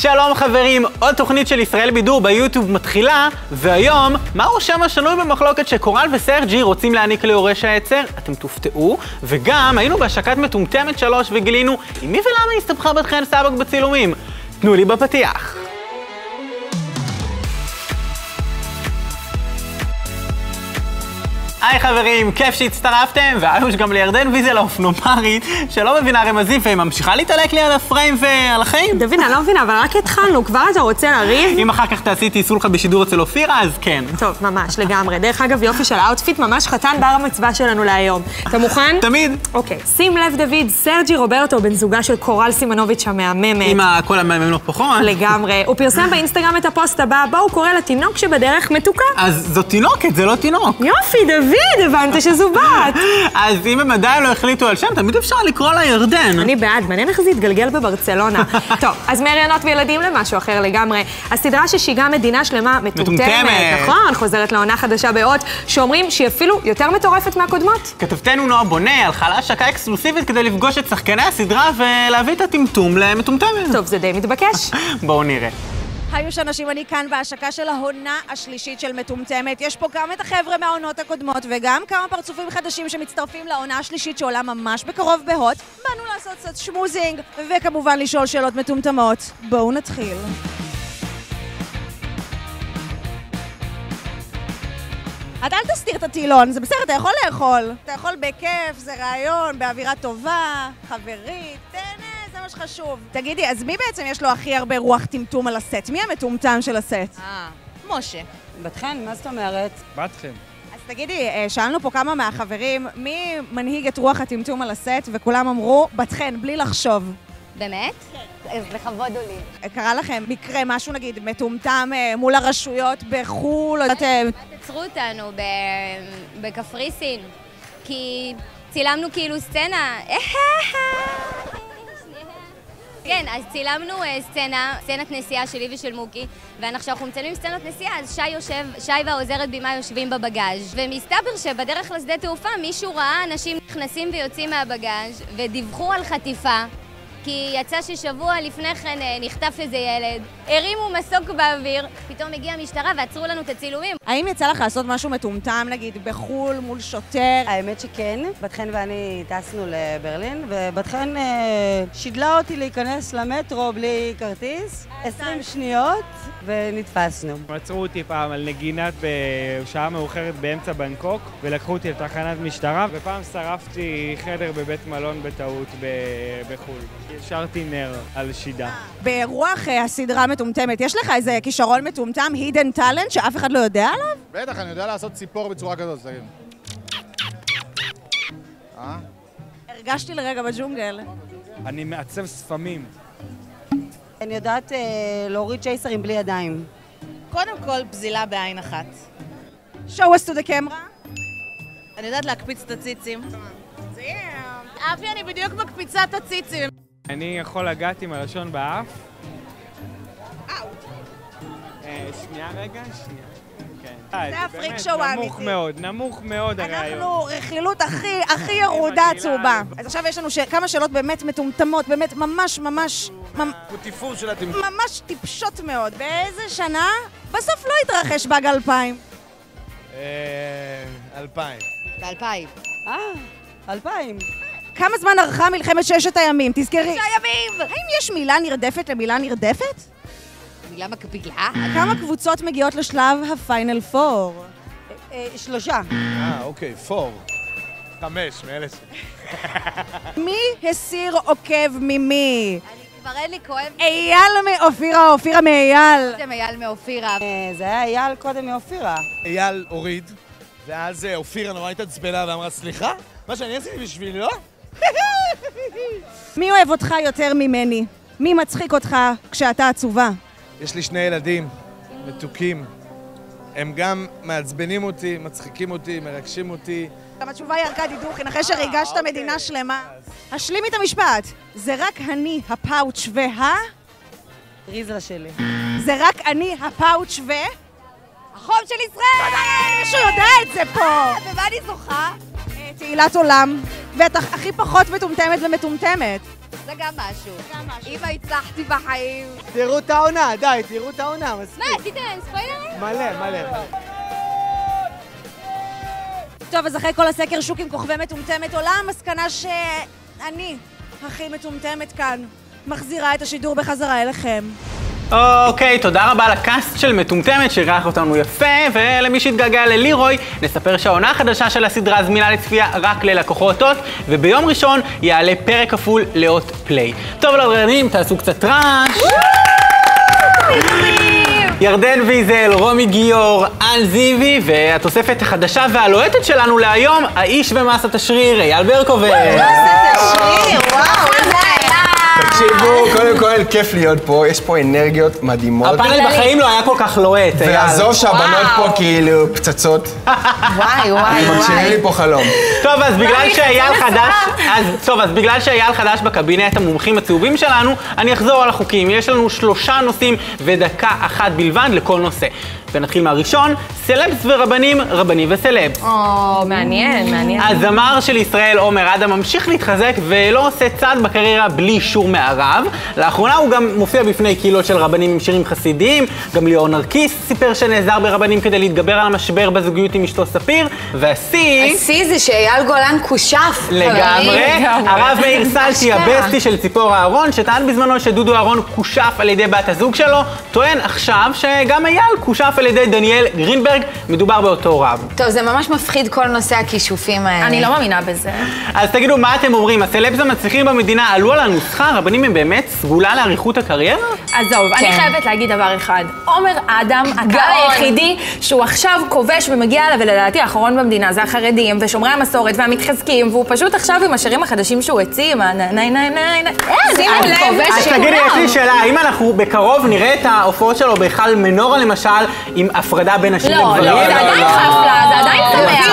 שלום חברים, עוד תוכנית של ישראל בידור ביוטיוב מתחילה, והיום, מהו שם השנוי במחלוקת שקורל וסרג'י רוצים להעניק ליורש העצר? אתם תופתעו, וגם היינו בהשקת מטומטמת 3 וגילינו עם מי ולמה הסתבכה בת חן סבק בצילומים. תנו לי בפתיח. היי חברים, כיף שהצטרפתם, והיום גם לירדן ויזל האופנומרית שלא מבינה רמזים והיא ממשיכה להתעלק לי על הפריים ועל החיים. דוד, אני לא מבינה, אבל רק התחלנו, כבר אתה רוצה לריב? אם אחר כך תעשי תיסולחה בשידור אצל אופירה, אז כן. טוב, ממש, לגמרי. דרך אגב, יופי של האוטפיט, ממש חתן בר המצווה שלנו להיום. אתה מוכן? תמיד. אוקיי, שים לב דוד, סרג'י רוברטו, בן זוגה של קורל סימנוביץ' המהממת. עם כל המהממות פחות. לגמרי. הוא פרסם באינסטגרם את הפוסט הבא, בו הוא קורא לתינוק שבדרך מתוקה. אז זו תינוקת, זה לא תינוק. יופי, דוד, הבנת שזו בת. אז אם הם עדיין לא החליטו על שם, תמיד אפשר לקרוא לה ירדן. אני בעד, מעניין איך זה יתגלגל בברצלונה. טוב, אז מהריונות וילדים למשהו אחר לגמרי. הסדרה ששיגעה מדינה שלמה מטומטמת, נכון? חוזרת לעונה חדשה באות, שאומרים שהיא אפילו יותר מטורפת מהקודמות. כתבתנו נועה בונה הלכה להשקה אקסקלוסיבית כדי לפגוש את שחקני הסדרה ולהביא את הטמטום למטומטמת. טוב, זה די מתבקש. בואו נראה. היי אנשים, אני כאן בהשקה של העונה השלישית של מטומטמת. יש פה גם את החבר'ה מהעונות הקודמות וגם כמה פרצופים חדשים שמצטרפים לעונה השלישית שעולה ממש בקרוב בהוט. באנו לעשות קצת שמוזינג וכמובן לשאול שאלות מטומטמות. בואו נתחיל. אתה אל תסתיר את הטילון, זה בסדר, אתה יכול לאכול. אתה יכול בכיף, זה רעיון, באווירה טובה, חברית, תהנה. זה מה שחשוב. תגידי, אז מי בעצם יש לו הכי הרבה רוח טמטום על הסט? מי המטומטם של הסט? משה. בת חן, מה זאת אומרת? בת חן. אז תגידי, שאלנו פה כמה מהחברים, מי מנהיג את רוח הטמטום על הסט, וכולם אמרו, בת חן, בלי לחשוב. באמת? כן. אז לכבוד הוא לי. קרה לכם מקרה, משהו נגיד, מטומטם מול הרשויות בחול? עצרו אותנו בקפריסין, כי צילמנו כאילו סצנה. כן, אז צילמנו סצנת נסיעה שלי ושל מוקי, ואנחנו מצלמים סצנות נסיעה, אז שי והעוזרת בימה יושבים בבגאז', ומסתבר שבדרך לשדה תעופה מישהו ראה אנשים נכנסים ויוצאים מהבגאז' ודיווחו על חטיפה, כי יצא ששבוע לפני כן נחטף איזה ילד, הרימו מסוק באוויר, פתאום הגיעה המשטרה ועצרו לנו את הצילומים. האם יצא לך לעשות משהו מטומטם, נגיד, בחול מול שוטר? האמת שכן, בת חן ואני טסנו לברלין, ובת חן שידלה אותי להיכנס למטרו בלי כרטיס, 20 שניות, ונתפסנו. עצרו אותי פעם על נגינת בשעה מאוחרת באמצע בנקוק, ולקחו אותי לתחנת משטרה, ופעם שרפתי חדר בבית מלון בטעות בחול. השארתי נר על שידה. ברוח הסדרה מטומטמת, יש לך איזה כישרון מטומטם, hidden talent, שאף אחד לא יודע עליו? בטח, אני יודע לעשות ציפור בצורה כזאת, תגיד. הרגשתי לרגע בג'ונגל. אני מעצב ספמים. אני יודעת להוריד צ'ייסרים בלי ידיים. קודם כל, פזילה בעין אחת. show us to the camera. אני יודעת להקפיץ את הציצים. אבי, אני בדיוק מקפיצה את הציצים. אני יכול לגעת עם הלשון באף. שנייה רגע, שנייה. זה הפריק שואו האמיתי. נמוך מאוד הרעיון. אנחנו רכילות הכי ירודה עצובה. אז עכשיו יש לנו כמה שאלות באמת מטומטמות, באמת ממש פוטיפור של הטמטום. ממש טיפשות מאוד. באיזה שנה? בסוף לא התרחש באג 2000. 2000. ב-2000. 2000. כמה זמן ארכה מלחמת 6 הימים? תזכרי. 6 ימים! האם יש מילה נרדפת למילה נרדפת? מילה מקבילה? כמה קבוצות מגיעות לשלב הפיינל 4? 3. אוקיי, 4. 5, מאלה ש... מי הסיר עוקב ממי? כבר אין לי כואב. אייל מאופירה, אופירה מאייל. זה אייל מאופירה. זה היה אייל קודם מאופירה. אייל הוריד, ואז אופירה נורא התעצבנה ואמרה, סליחה? מה שאני עשיתי בשבילו? מי אוהב אותך יותר ממני? מי מצחיק אותך כשאתה עצובה? יש לי 2 ילדים, מתוקים. הם גם מעצבנים אותי, מצחיקים אותי, מרגשים אותי. גם התשובה היא ארכדי דוכין, אחרי שריגשת מדינה שלמה. השלימי את המשפט. זה רק אני, הפאוץ' ריזלה שלי. זה רק אני, הפאוץ' החום של ישראל! מישהו יודע את זה פה! ומה אני זוכה? תהילת עולם. ואת הכי פחות מטומטמת ומטומטמת. זה גם משהו. אמא, הצלחתי בחיים. תראו את העונה, די, תראו את העונה, מספיק. מה, עשית להם ספוילרים? מלא. טוב, אז אחרי כל הסקר שוק עם כוכבי מטומטמת עולה המסקנה שאני הכי מטומטמת כאן. מחזירה את השידור בחזרה אליכם. אוקיי, תודה רבה לקאסט של מטומטמת שאירח אותנו יפה, ולמי שהתגעגע ללירוי, נספר שהעונה החדשה של הסדרה זמינה לצפייה רק ללקוחות הוט, וביום ראשון יעלה פרק כפול לאות פליי. טוב, לברנים, תעשו קצת רעש. ירדן ויזל, רומי גיור, אן זיוי, והתוספת החדשה והלוהטת שלנו להיום, האיש במסת השריר, אייל ברקובר. מסת השריר, וואו, איזה תקשיבו, קודם כל כיף להיות פה, יש פה אנרגיות מדהימות. הפאנל בחיים לא היה כל כך לוהט, אייל. ועזוב שהבנות פה כאילו פצצות. וואי. הם מגשימים לי פה חלום. טוב, אז בגלל שאייל חדש בקבינט המומחים הצהובים שלנו, אני אחזור על החוקים. יש לנו 3 נושאים ודקה אחת בלבד לכל נושא. ונתחיל מהראשון, סלבס ורבנים, רבנים וסלבס. מעניין. הזמר של ישראל, עומר אדם, ממשיך להתחזק ולא עושה צעד בקריירה בלי אישור מהרב. לאחרונה הוא גם מופיע בפני קהילות של רבנים עם שירים חסידיים. גם ליאור נרקיס סיפר שנעזר ברבנים כדי להתגבר על המשבר בזוגיות עם אשתו ספיר. השיא זה שאייל גולן קושף. לגמרי. הרב מאיר סלטי, הבסטי של ציפור אהרון, שטען בזמנו שדודו אהרון קושף על ידי בת הזוג שלו, טוען עכשיו שגם אייל קושף על ידי דניאל גרינברג, מדובר באותו רב. טוב, זה ממש מפחיד כל נושא הכישופים האלה. אני לא מאמינה בזה. אז תגידו, מה אתם אומרים? הסלבס המצליחים במדינה עלו על הנוסחה? הרבנים הם באמת סגולה לאריכות הקריירה? עזוב, אני חייבת להגיד דבר אחד. עומר אדם, הקהל היחידי שהוא עכשיו כובש ומגיע אליו, ולדעתי האחרון במדינה, זה החרדים ושומרי המסורת והמתחזקים, והוא פשוט עכשיו עם השירים החדשים שהוא הציע, שימו לב. אז תגידי, יש לי שאלה, האם אנחנו בקרוב נראה את ההופעות שלו בהיכל מנורה למשל, עם הפרדה בין נשים לגברים? לא, זה עדיין חפלה, זה עדיין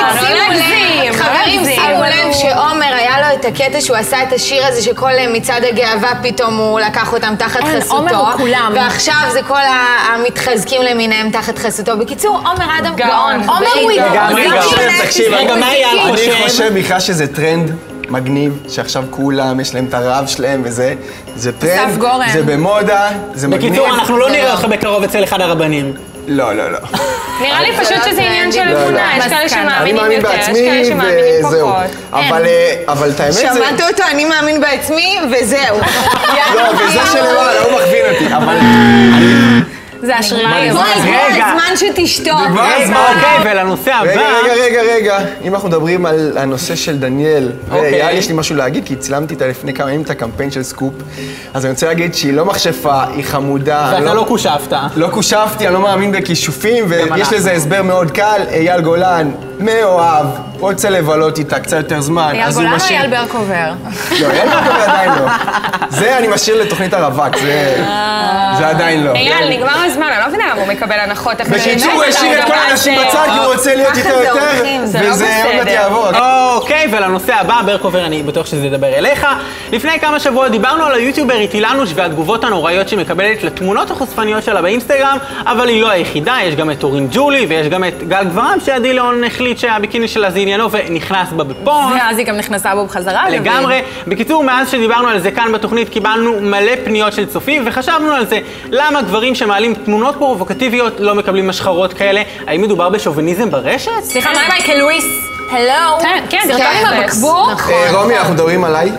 שמח. חברים, שימו לב שעומר היה לו את הקטע שהוא עשה את השיר הזה שכל מצעד הגאווה פתאום הוא לקח אותם תחת חסותו. עומר הוא כולם. ועכשיו זה כל המתחזקים למיניהם תחת חסותו. בקיצור, עומר אדם גאון. עומר הוא תקשיב, רגע, מה אייל חושב? אני חושב בכלל שזה טרנד מגניב, שעכשיו כולם, יש להם את הרב שלהם וזה, זה טרנד, זה במודה, זה מגניב. בקיצור, אנחנו לא נראה אותך בקרוב אצל אחד הרבנים. לא. נראה לי פשוט שזה עניין של אמונה, יש כאלה שמאמינים אני מאמין יותר, יש בעצמי כאלה שמאמינים וזהו. פחות. אבל את האמת זה... שמעת אותו, אני מאמין בעצמי וזהו. לא, וזה שלמעלה, לא מכווין אותי, אבל... זה השרירים. הזמן שתשתוק. אוקיי, ולנושא הבא... רגע. אם אנחנו מדברים על הנושא של דניאל, ויאללה, יש לי משהו להגיד, כי צילמתי אותה לפני כמה ימים את הקמפיין של סקופ, אז אני רוצה להגיד שהיא לא מכשפה, היא חמודה. ואתה לא קושפת. לא קושפתי, אני לא מאמין בכישופים, ויש לזה הסבר מאוד קל. אייל גולן, מאוהב, רוצה לבלות איתה קצת יותר זמן. אייל גולן או אייל ברקובר? לא, אייל ברקובר עדיין לא. זה אני משאיר לתוכנית הרווק, זה עדיין לא. אייל, נגמר הזמן, אני לא מבינה למה הוא מקבל הנחות. בקיצור, הוא השאיר את כל האנשים בצד, כי הוא רוצה להיות איתו יותר, וזה עוד מעט יעבור. אוקיי, ולנושא הבא, ברקובר, אני בטוח שזה ידבר אליך. לפני כמה שבועות דיברנו על היוטיוברית אילנוש והתגובות הנוראיות שהיא מקבלת לתמונות החושפניות שלה באינסטגרם, אבל היא לא היחידה, יש גם את אורין ג'ולי, ויש גם את גל גברם, שעדי ליאון החליט שהביקיני שלה זה עניינו ונכנס בה בפוסט. ואז היא גם נכנסה בו בחזרה. לגמרי. בקיצור, מאז שדיברנו על זה כאן בתוכנית, קיבלנו מלא פניות של צופים, וחשבנו על זה. למה גברים שמעלים תמונות פרובוקטיביות לא מקבלים משחרות כאלה? האם מדובר בשוביניזם ברשת? סליחה, מה מייקל לואיס? הלו? כן, סרטון עם הבקבוק. רומי, אנחנו מדברים עליי?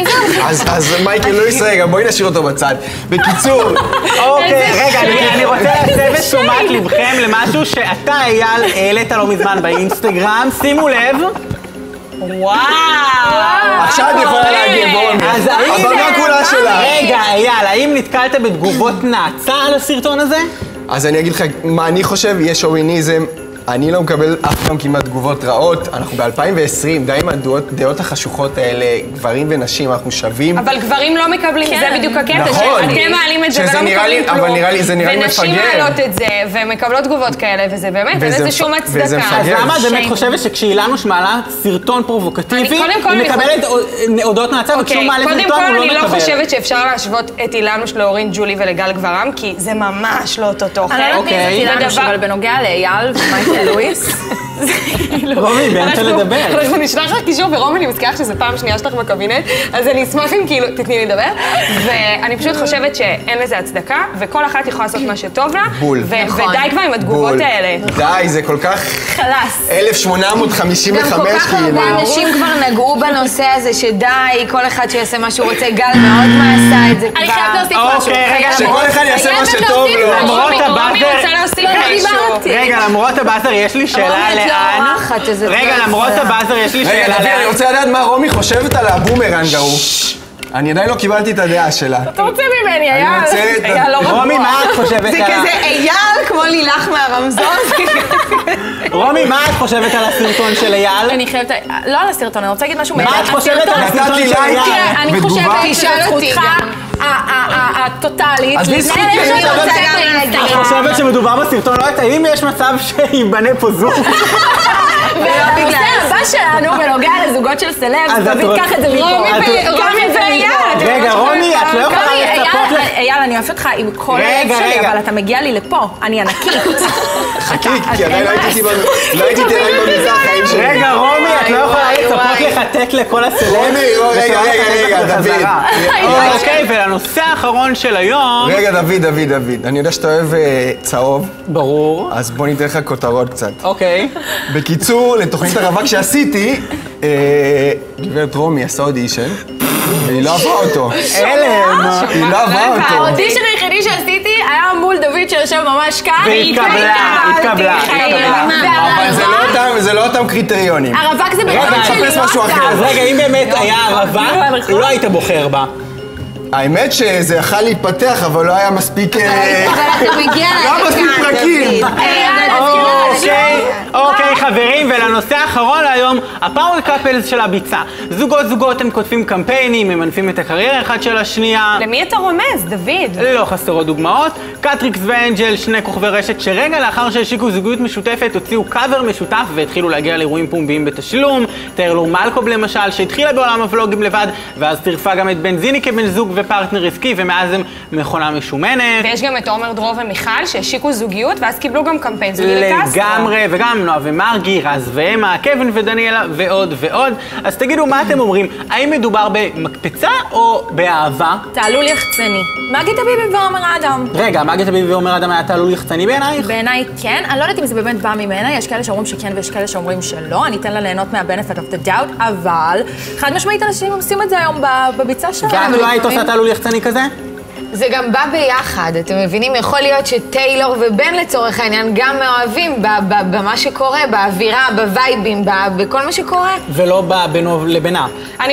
אז מייקל לואיס, רגע, בואי נשאיר אותו בצד. בקיצור... אוקיי, רגע, אני רוצה להסב את תשומת לבכם למשהו שאתה, אייל, העלית לא מזמן באינסטגרם. שימו לב. וואו! עכשיו אני יכולה להגיד, רומי. הבמה כולה שלה. רגע, אייל, האם נתקלת בתגובות נאצה על הסרטון הזה? אז אני אגיד לך מה אני חושב, יש שוביניזם. אני לא מקבל אף פעם כמעט תגובות רעות. אנחנו ב-2020, די עם הדעות החשוכות האלה, גברים ונשים, אנחנו שווים. אבל גברים לא מקבלים, זה בדיוק הקטע, שאתם מעלים את זה ולא מקבלים כלום. אבל נראה לי, זה נראה לי מפגר. ונשים מעלות את זה, ומקבלות תגובות כאלה, וזה באמת, אין איזה שום הצדקה. אז למה את באמת חושבת שכשאילנוש מעלה סרטון פרובוקטיבי, היא מקבלת הודעות נאצה, וכשהוא מעלה סרטון הוא לא מקבל? קודם כל, אני לא חושבת שאפשר להשוות את אילנוש לאורין ג'ולי ולגל גברם, כי זה ממש לא אותו תוכן. אבל בנוגע לאייל ומייקל לואיס. רומי, באמצע לדבר. אנחנו נשלח לך קישור, ורומי, אני מזכירה שזה פעם שנייה שלך בקבינט, אז אני אשמח אם כאילו תתני לי לדבר. ואני פשוט חושבת שאין לזה הצדקה, וכל אחת יכולה לעשות מה שטוב לה. בול. ודי כבר עם התגובות האלה. די, זה כל כך... חלאס. 1855 גם כל כך הרבה אנשים כבר נגעו בנושא הזה, שדי, כל אחד שיעשה מה שהוא רוצה. גל מאוד מה עשה את זה כבר. אני חייבת להוסיף משהו. שכל אחד יעשה מה שטוב לו. למרות רומי רוצה להוסיף משהו. רגע, למרות הבאזר יש לי שאלה לאן. רגע, למרות הבאזר יש לי שאלה לאן. רגע, אני רוצה לדעת מה רומי חושבת על הבומרנג ההוא. אני עדיין לא קיבלתי את הדעה שלה. אתה רוצה ממני, אייל לא רגוע. רומי, מה את חושבת על... זה כזה אייל כמו לילך מהרמזור. רומי, מה את חושבת על הסרטון של אייל? אני חייבת... לא על הסרטון, אני רוצה להגיד משהו... מה את חושבת על הסרטון של אייל? אני חושבת שזכותך הטוטלית. אז בזכות את חושבת שמדובר בסרטון, לא יודעת, האם יש מצב שיבנה פה זוג? והנושא הבא שלנו בנוגע לזוגות של סלבס, דוד, קח את זה מפה. רומי ואייל. רגע, רומי, את לא יכולה לצפות לך... אייל, אני אוהבת אותך עם כל הלב שלי, אבל אתה מגיע לי לפה, אני ענקית. חכי, כי עדיין לא הייתי במזרח החיים שלי. רגע, רומי, את לא יכולה לצפות לחטט לכל הסלבס. רומי, רגע, דוד. אוקיי, ולנושא האחרון של היום... רגע, דוד, אני יודע שאתה אוהב צהוב. ברור. אז בוא ניתן לך כותרות קצת. אוקיי. בקיצור, לתוכנית הרווק שעשיתי, גברת רומי עשה אודישן, והיא לא אהבה אותו. אלם. היא לא אהבה אותו. האודישן היחידי שעשיתי היה מול דוד שיושב ממש כאן. והתקבלה. אבל זה לא אותם קריטריונים. הרווק זה רגע, אני מחפש משהו אחר. אז רגע, אם באמת היה הרווק, לא היית בוחר בה. האמת שזה יכל להתפתח, אבל לא היה מספיק... אבל אתה מגיע לא מספיק פרקים. אוקיי, חברים, ולנושא האחרון להיום, הפאוור קאפלס של הביצה. זוגות הם כותבים קמפיינים, הם מנפים את הקריירה אחד של השנייה. למי אתה רומז, דוד? לא חסרות דוגמאות. קטריקס ואנג'ל, שני כוכבי רשת שרגע לאחר שהשיקו זוגיות משותפת, הוציאו קאבר משותף והתחילו להגיע לאירועים פומביים בתשלום. טיילור מלקוב למשל, שהתחילה בעולם הוולוגים לבד, ואז צירפה גם את בנזיני כבן זוג ופרטנר עסקי, ומאז הם מכונה משומנת. ויש גם את עומר דרור ומיכל שהשיקו זוגיות, ואז קיבלו גם קמפיין זוגי לקסטרו. לגמרי, וגם נועה ומרגי, רז ואמה, קווין ודניאלה, ועוד ועוד. אז תגידו, מה אתם אומרים? האם מדובר במקפצה או באהבה? תעלול יחצני. מגי טביבי ועומר אדם. רגע, מגי טביבי ועומר אדם היה תעלול יחצני בעינייך? בעיניי כן. אני לא יודעת אם זה באמת בא ממנה, יש כאלה שאומרים שכן ויש כאלה שאומרים שלא. אני אתן לה ליהנות מה-benefit of the doubt, אבל חד משמעית אנשים עושים את זה היום בביצה שלהם. ואת לא היית עושה תעלול יחצני כזה? זה גם בא ביחד, אתם מבינים? יכול להיות שטיילור ובן לצורך העניין גם מאוהבים במה שקורה, באווירה, בווייבים, בכל מה שקורה. ולא בינו לבינה. אני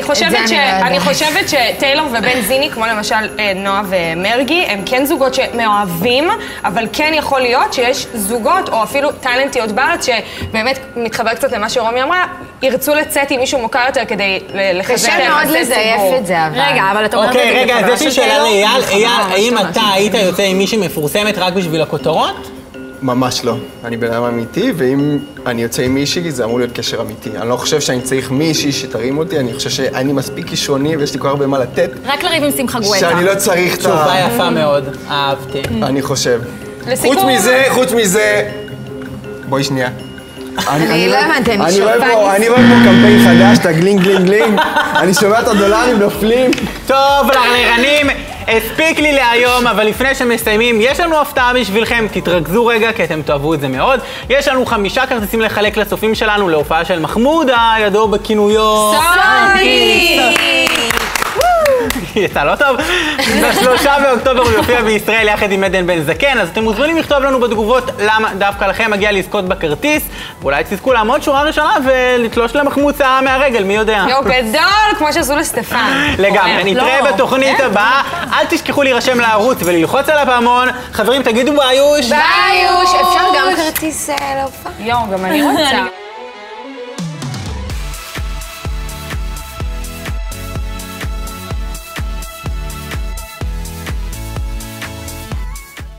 חושבת שטיילור ובן זיני, כמו למשל נועה ומרגי, הם כן זוגות שמאוהבים, אבל כן יכול להיות שיש זוגות, או אפילו טלנטיות בארץ, שבאמת מתחבר קצת למה שרומי אמרה, ירצו לצאת עם מישהו מוכר יותר כדי לחזק קשה מאוד לזייף את זה, אבל... רגע, אבל אתה אומר את זה אוקיי, רגע, אז יש לי שאלה לאייל. אייל, האם ממש אתה היית יוצא עם מישהי מפורסמת רק בשביל הכותרות? ממש לא. אני בן אדם אמיתי, ואם אני יוצא עם מישהי, זה אמור להיות קשר אמיתי. אני לא חושב שאני צריך מישהי שתרים אותי, אני חושב שאני מספיק כישרוני ויש לי כל הרבה מה לתת. רק לריב עם שמחה גואטה. שאני לא צריך את ה... תשובה יפה מאוד, אהבתי. אני חושב. לסיכום... חוץ מזה... בואי שנייה. אני לא הבנתי, אני שופעת. אני רואה פה קמפיין חדש, את הגלינג גלינג גלינג. אני שומע את הדולרים נופלים. טוב, לרנים, הספיק לי להיום, אבל לפני שמסיימים, יש לנו הפתעה בשבילכם, תתרכזו רגע, כי אתם תאהבו את זה מאוד. יש לנו 5 כרטיסים לחלק לצופים שלנו להופעה של מחמודה, ידוע בכינויו... סוני! יצא לא טוב. ב3 באוקטובר הוא יופיע בישראל יחד עם עדן בן זקן, אז אתם מוזמנים לכתוב לנו בתגובות למה דווקא לכם מגיע לזכות בכרטיס, ואולי תזכו לעמוד שורה ראשונה ולתלוש למחמוצה מהרגל, מי יודע. יו, גדול, כמו שעשו לסטפן. לגמרי, נתראה בתוכנית הבאה. אל תשכחו להירשם לערוץ וללחוץ על הפעמון. חברים, תגידו ביוש. ביוש! אפשר גם כרטיס להופעה? יו, גם אני רוצה.